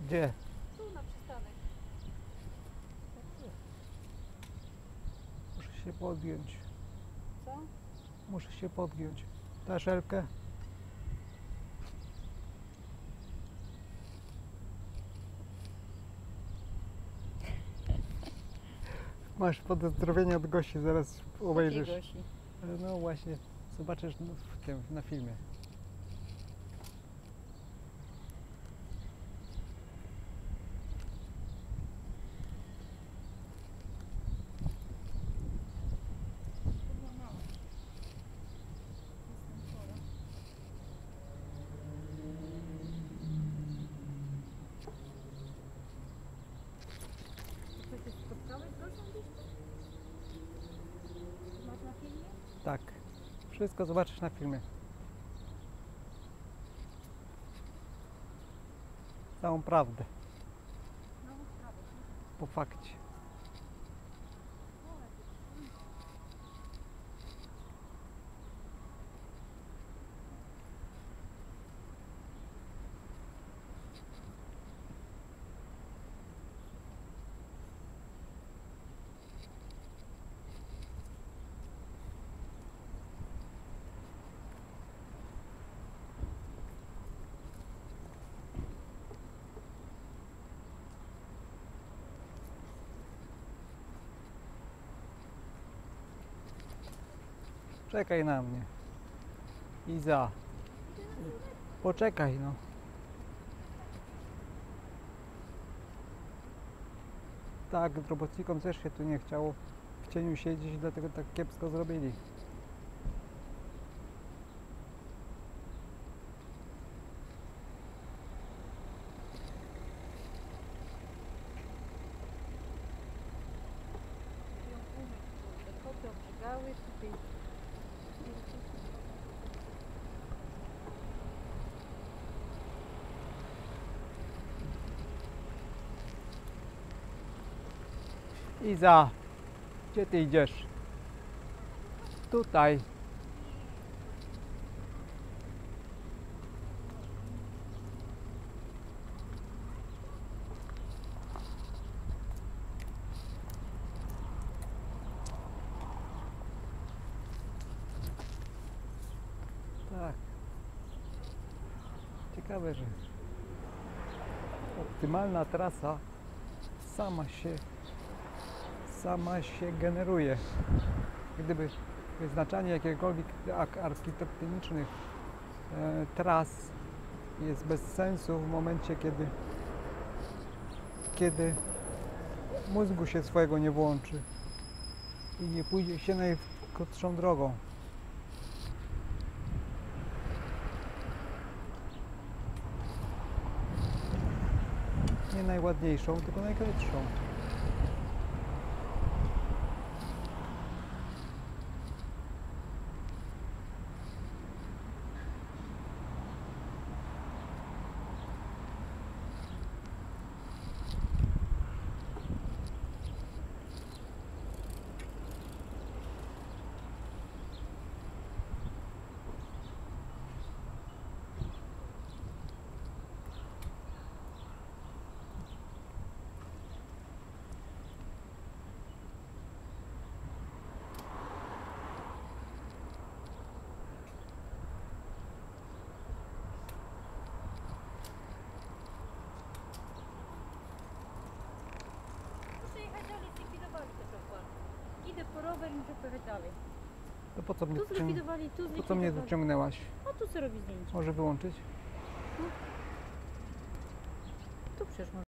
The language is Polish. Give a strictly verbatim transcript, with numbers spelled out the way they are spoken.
Gdzie? Tu na przystanek. Muszę się podgiąć. Co? Muszę się podgiąć. Dasz Elkę? Masz pozdrowienia od gości, zaraz obejrzysz. Jakiej Gosi? No właśnie, zobaczysz no, w tym, na filmie. Co, się spotkałeś z Gosią gdzieś tu? Masz na filmie? Tak, wszystko zobaczysz na filmie. Całą prawdę, No, prawie. po fakcie. Czekaj na mnie. Iza. Poczekaj no. Tak, robotnikom też się tu nie chciało w cieniu siedzieć, dlatego tak kiepsko zrobili. Ją umyć, kurde. Koty obrzygały tutaj. Iza, gdzie ty idziesz? Tutaj. Tak. Ciekawe, że optymalna trasa sama się sama się generuje. Gdyby wyznaczanie jakiegokolwiek ak- architektonicznych e, tras jest bez sensu w momencie, kiedy kiedy mózgu się swojego nie włączy i nie pójdzie się najkrótszą drogą. Nie najładniejszą, tylko najkrótszą. Muszę jechać dalej, zlikwidowali te przykłady. Idę po rower i muszę pojechać dalej. To po co mnie, Tu wciąg- zlikwidowali, tu po co mnie zlikwidowali. dociągnęłaś? A tu sobie robi zdjęcie. Może wyłączyć? Tu przecież